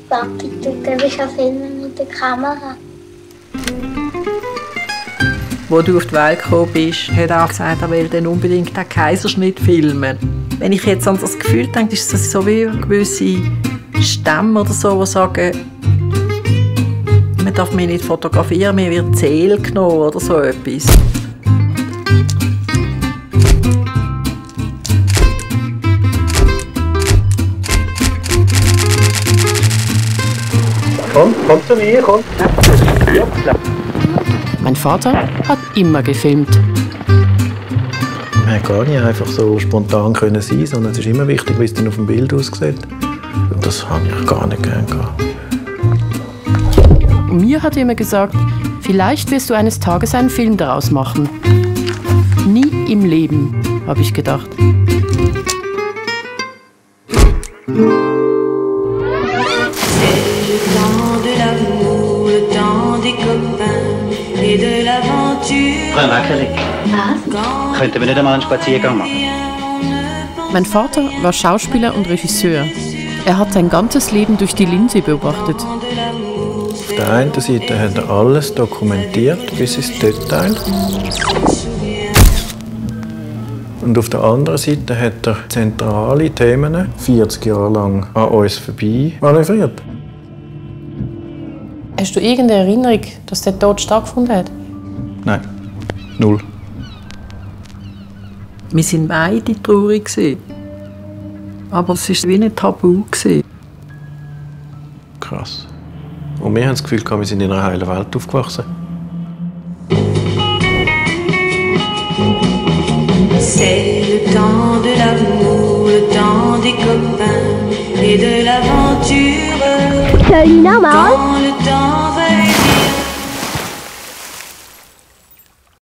Papi tut einfach filmen mit der Kamera. Als du auf die Welt gekommen bist, hat er gesagt, er will dann unbedingt den Kaiserschnitt filmen. Wenn ich jetzt an das Gefühl denke, ist das so wie gewisse Stämme oder so, die sagen, man darf mich nicht fotografieren, mir wird die Seele genommen oder so etwas. Komm zu mir, komm. Mein Vater hat immer gefilmt. Man kann gar nicht einfach so spontan sein, sondern es ist immer wichtig, wie es dann auf dem Bild aussieht. Und das habe ich gar nicht gern gehabt. Mir hat er immer gesagt, vielleicht wirst du eines Tages einen Film daraus machen. Nie im Leben, habe ich gedacht. Was? Könnten wir nicht einmal einen Spaziergang machen? Mein Vater war Schauspieler und Regisseur. Er hat sein ganzes Leben durch die Linse beobachtet. Auf der einen Seite hat er alles dokumentiert, bis ins Detail. Und auf der anderen Seite hat er zentrale Themen 40 Jahre lang an uns vorbei manövriert. Hast du irgendeine Erinnerung, dass der Tod stattgefunden hat? Nein, null. Wir waren beide traurig. Aber es war wie ein Tabu. Krass. Und wir haben das Gefühl, wir sind in einer heilen Welt aufgewachsen. C'est le temps de l'amour, le temps des copains et de l'aventure. Salut, normal. Quand le temps